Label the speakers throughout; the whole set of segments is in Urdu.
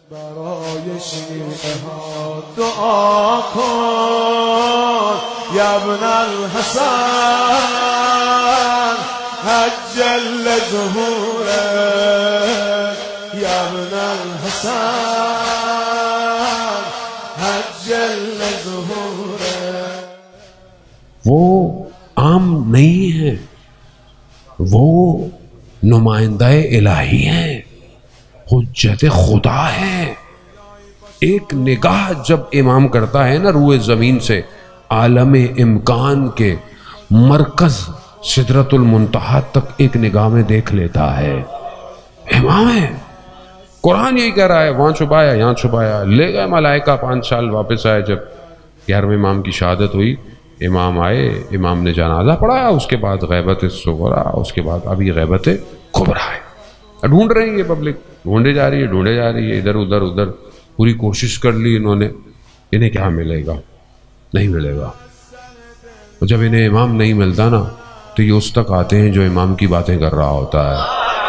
Speaker 1: برای شیعه ها دعا کن یا ابن الحسن عجل ظهوره یا ابن الحسن عجل ظهوره.
Speaker 2: وہ عام نہیں ہے، وہ نمائندہ الہی ہیں، حجت خدا ہے. ایک نگاہ جب امام کرتا ہے نا روئے زمین سے عالم امکان کے مرکز سدرۃ المنتہا تک ایک نگاہ میں دیکھ لیتا ہے. امام ہے. قرآن یہی کہہ رہا ہے، وہاں چھپایا یہاں چھپایا. لے گئے ملائکہ 5 سال، واپس آئے جب 11ویں امام کی شہادت ہوئی. امام آئے، امام نے جنازہ پڑھایا، اس کے بعد غیبت صغریٰ، اس کے بعد ابھی غیبت کبریٰ ہے. ڈھونڈ رہی ہے پبلک، ڈھونڈے جا رہی ہے ادھر ادھر پوری کوشش کر لی انہوں نے. انہیں کیا ملے گا؟ نہیں ملے گا. اور جب انہیں امام نہیں ملتا نا تو یہ اس تک آتے ہیں جو امام کی باتیں کر رہا ہوتا ہے.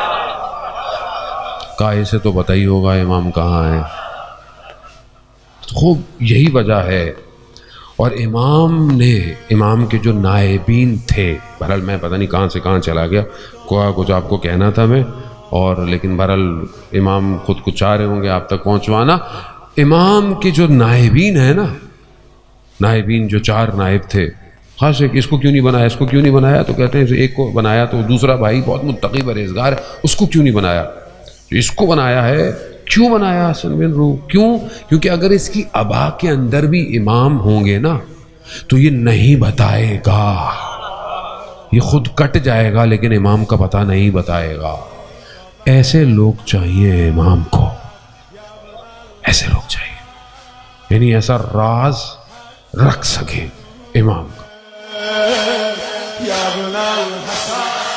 Speaker 2: کہا اسے تو پتہ ہی ہوگا امام کہاں ہے. خوب یہی وجہ ہے. اور امام کے جو نائبین تھے، بہرحال میں پتہ نہیں کہاں سے کہاں چلا گیا، کچھ آپ کو کہنا تھا میں، اور لیکن بہرحال امام خود کچھ چاہ رہے ہوں گے آپ تک پہنچوانا. امام کے جو نائبین ہیں نا، نائبین جو 4 نائب تھے، خاص ایک اس کو کیوں نہیں بنایا، اس کو کیوں نہیں بنایا، تو کہتے ہیں ایک کو بنایا تو دوسرا بھائی بہت متقی پرہیزگار ہے، اس کو کیوں نہیں بنایا، اس کو بنایا ہے. کیوں بنایا حسن بن روح؟ کیونکہ اگر اس کی ابا کے اندر بھی امام ہوں گے نا تو یہ نہیں بتائے گا، یہ خود کٹ جائے گا لیکن امام کا پتہ نہیں بتائے گا. ایسے لوگ چاہیے امام کو، ایسے لوگ چاہیے، یعنی ایسا راز رکھ سکے امام کا.
Speaker 1: یا ابن الحسن